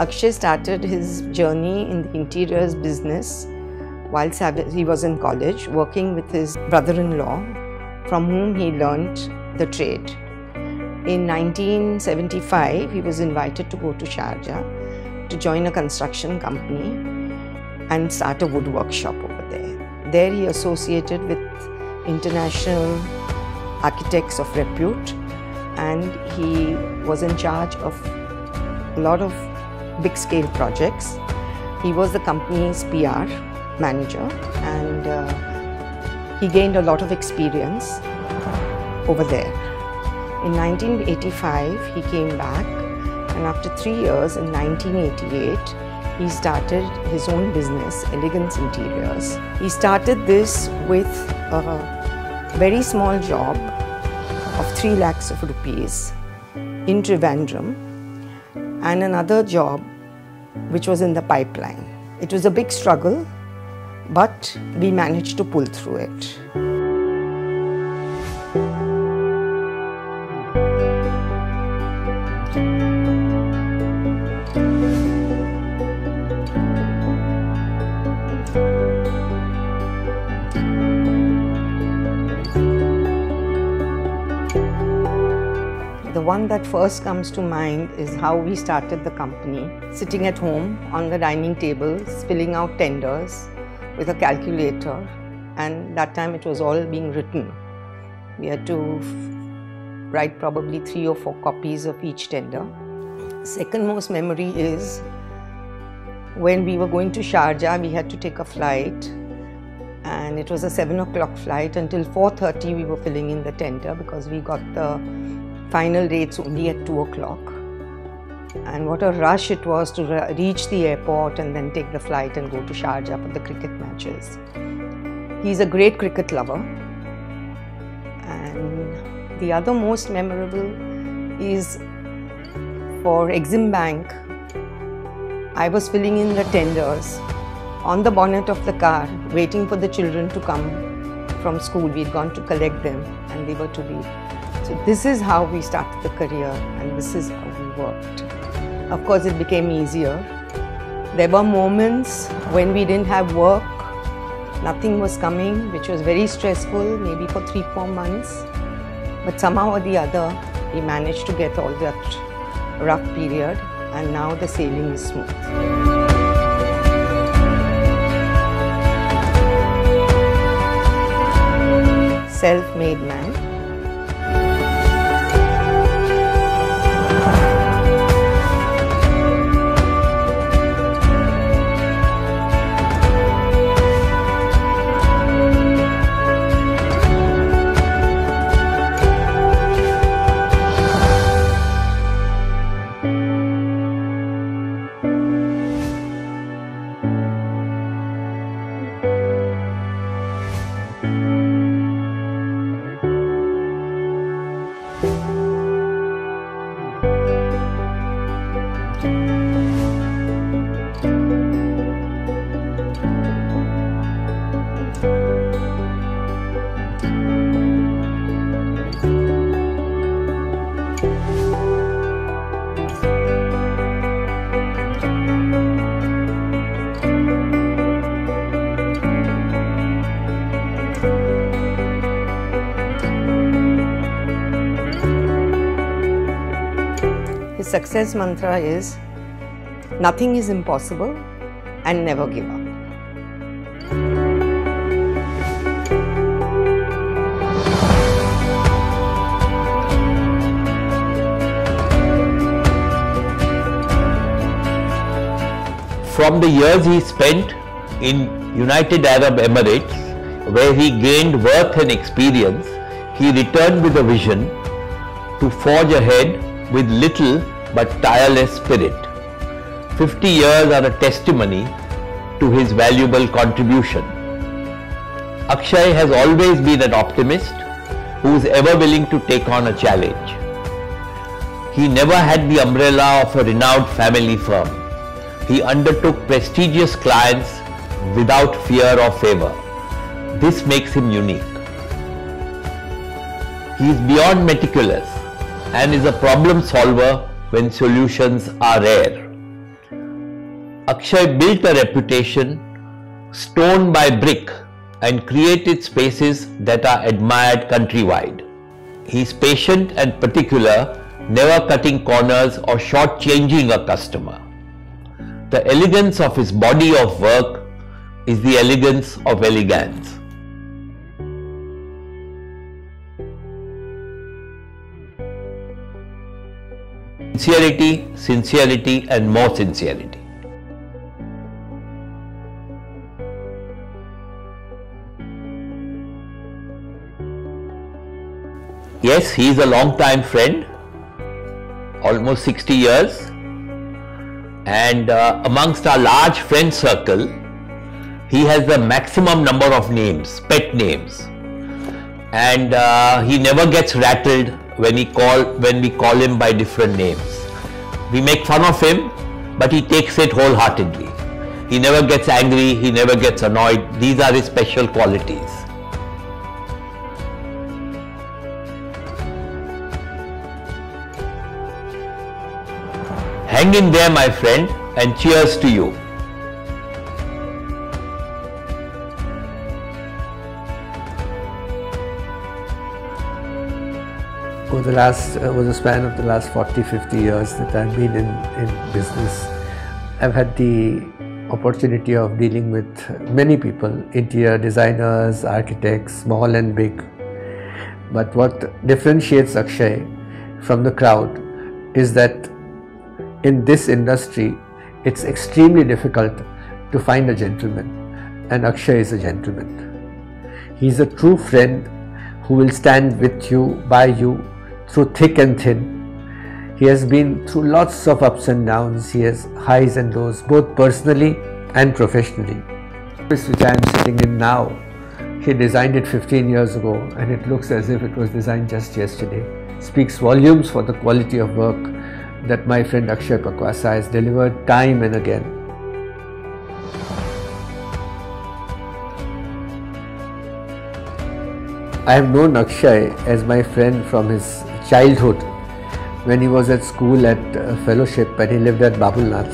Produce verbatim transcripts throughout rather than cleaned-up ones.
Akshay started his journey in the interiors business whilst he was in college, working with his brother-in-law, from whom he learnt the trade. In nineteen seventy-five, he was invited to go to Sharjah to join a construction company and start a wood workshop over there. There he associated with international architects of repute, and he was in charge of a lot of big scale projects. He was the company's P R manager, and uh, he gained a lot of experience over there. In nineteen eighty-five, he came back, and after three years, in nineteen eighty-eight, he started his own business, Elegance Interiors. He started this with a very small job of three lakhs of rupees in Trivandrum, and another job which was in the pipeline. It was a big struggle, but we managed to pull through it. The one that first comes to mind is how we started the company, sitting at home on the dining table, filling out tenders with a calculator, and that time it was all being written. We had to write probably three or four copies of each tender. Second most memory is when we were going to Sharjah, we had to take a flight, and it was a seven o'clock flight. Until four thirty we were filling in the tender because we got the final rates only at two o'clock. And what a rush it was to reach the airport and then take the flight and go to Sharjah for the cricket matches. He's a great cricket lover. And the other most memorable is for Exim Bank. I was filling in the tenders on the bonnet of the car, waiting for the children to come from school. We'd gone to collect them and they were to leave. So this is how we started the career, and this is how we worked. Of course, it became easier. There were moments when we didn't have work, nothing was coming, which was very stressful, maybe for three, four months. But somehow or the other, we managed to get all that rough period, and now the sailing is smooth. Self-made man. His success mantra is, nothing is impossible and never give up. From the years he spent in United Arab Emirates, where he gained worth and experience, he returned with a vision to forge ahead with little but tireless spirit. fifty years are a testimony to his valuable contribution. Akshay has always been an optimist who is ever willing to take on a challenge. He never had the umbrella of a renowned family firm. He undertook prestigious clients without fear or favor. This makes him unique. He is beyond meticulous and is a problem solver when solutions are rare. Akshay built a reputation stone by brick and created spaces that are admired countrywide. He is patient and particular, never cutting corners or short-changing a customer. The elegance of his body of work is the elegance of elegance. Sincerity, sincerity and more sincerity. Yes, he is a long-time friend, almost sixty years, and uh, amongst our large friend circle, he has the maximum number of names, pet names, and uh, he never gets rattled when he call when we call him by different names. We make fun of him, but he takes it wholeheartedly. He never gets angry, he never gets annoyed. These are his special qualities. Hang in there, my friend, and cheers to you. Over the last, uh, over the span of the last forty, fifty years that I've been in, in business, I've had the opportunity of dealing with many people, interior designers, architects, small and big. But what differentiates Akshay from the crowd is that in this industry, it's extremely difficult to find a gentleman, and Akshay is a gentleman. He's a true friend who will stand with you, by you, through thick and thin. He has been through lots of ups and downs. He has highs and lows, both personally and professionally. This which I am sitting in now, he designed it fifteen years ago, and it looks as if it was designed just yesterday. Speaks volumes for the quality of work that my friend Akshay Pakwasa has delivered time and again. I have known Akshay as my friend from his childhood, when he was at school at uh, fellowship and he lived at Babulnath.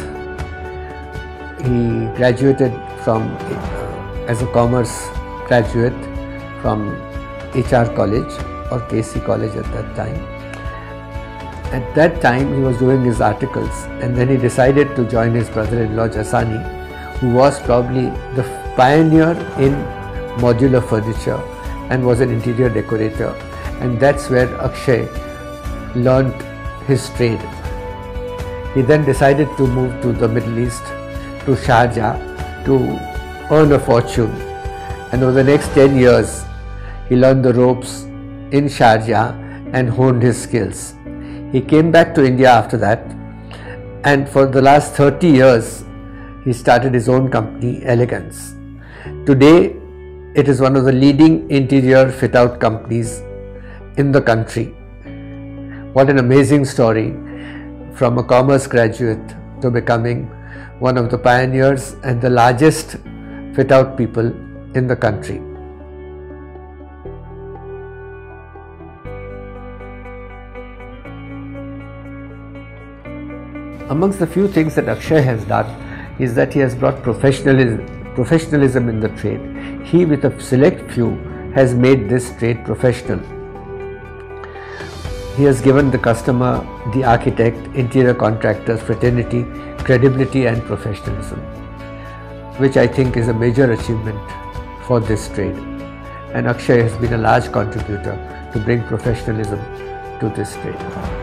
He graduated from uh, as a commerce graduate from H R college or K C college at that time. At that time he was doing his articles, and then he decided to join his brother-in-law Jasani, who was probably the pioneer in modular furniture and was an interior decorator, and that's where Akshay learnt his trade. He then decided to move to the Middle East, to Sharjah, to earn a fortune, and over the next ten years he learned the ropes in Sharjah and honed his skills. He came back to India after that, and for the last thirty years he started his own company, Elegance. Today it is one of the leading interior fit-out companies in the country. What an amazing story, from a commerce graduate to becoming one of the pioneers and the largest fit-out people in the country. Amongst the few things that Akshay has done is that he has brought professionalism, professionalism in the trade. He, with a select few, has made this trade professional. He has given the customer, the architect, interior contractors, fraternity, credibility and professionalism, which I think is a major achievement for this trade. And Akshay has been a large contributor to bring professionalism to this trade.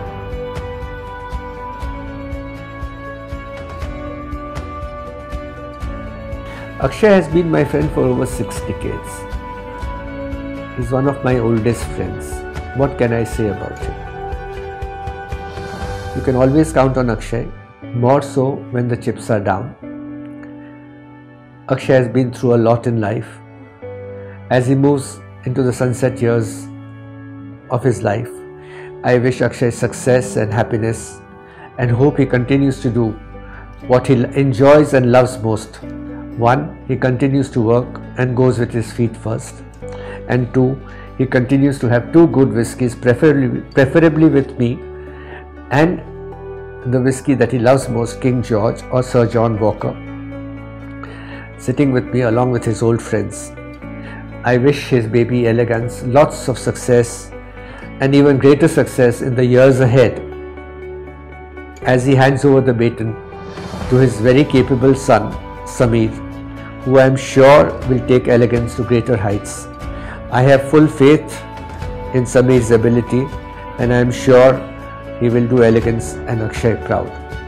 Akshay has been my friend for over six decades. He's one of my oldest friends. What can I say about him? You can always count on Akshay, more so when the chips are down. Akshay has been through a lot in life. As he moves into the sunset years of his life, I wish Akshay success and happiness, and hope he continues to do what he enjoys and loves most. One, he continues to work and goes with his feet first. And two, he continues to have two good whiskies, preferably, preferably with me, and the whiskey that he loves most, King George or Sir John Walker, sitting with me along with his old friends. I wish his baby Elegance lots of success and even greater success in the years ahead as he hands over the baton to his very capable son Sameer, who I am sure will take Elegance to greater heights. I have full faith in Sameer's ability, and I am sure he will do Elegance and Akshay proud.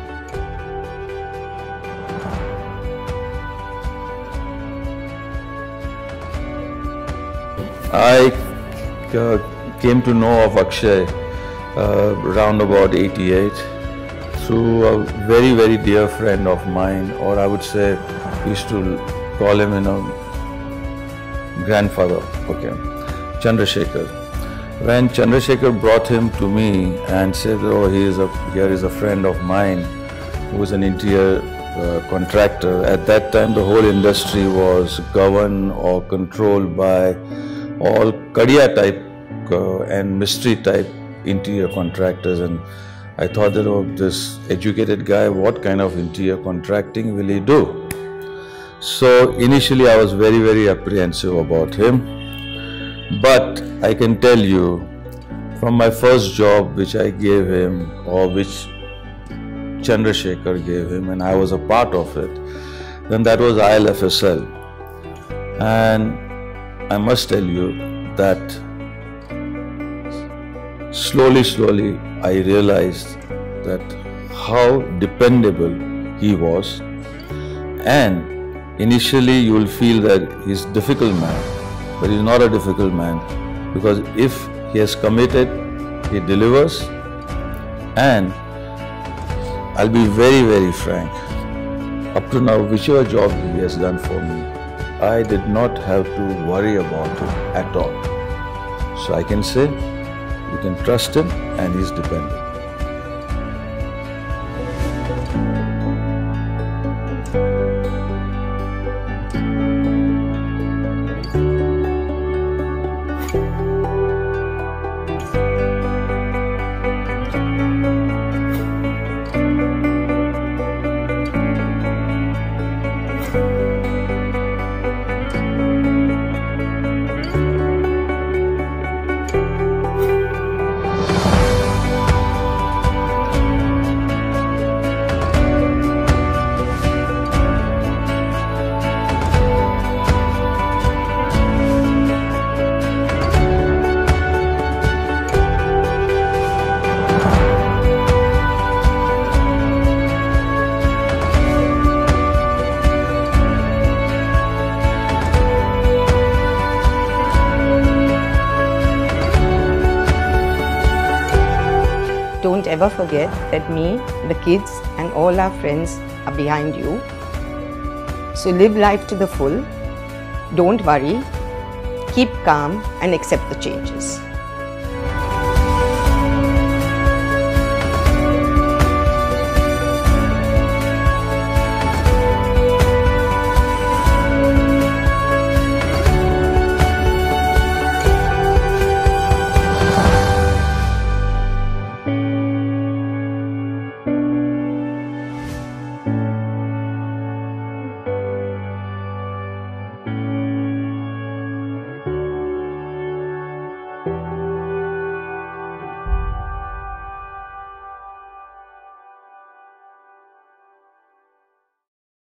I uh, came to know of Akshay uh, around about eighty-eight through a very very dear friend of mine, or I would say we used to call him, you know, grandfather, okay, Chandrasekhar. When Chandrasekhar brought him to me and said, oh, he is a, here is a friend of mine who is an interior uh, contractor. At that time the whole industry was governed or controlled by all Kadiya type uh, and mystery type interior contractors, and I thought that, oh, this educated guy, what kind of interior contracting will he do? So initially I was very very apprehensive about him, but I can tell you from my first job which I gave him, or which Chandrasekhar gave him, and I was a part of it, then that was I L F S L, and I must tell you that slowly, slowly I realized that how dependable he was, and initially you will feel that he's a difficult man, but he's not a difficult man, because if he has committed, he delivers. And I'll be very, very frank, up to now, whichever job he has done for me, I did not have to worry about it at all. So I can say, you can trust him and he's dependent. Don't ever forget that me, the kids and all our friends are behind you. So live life to the full. Don't worry. Keep calm and accept the changes.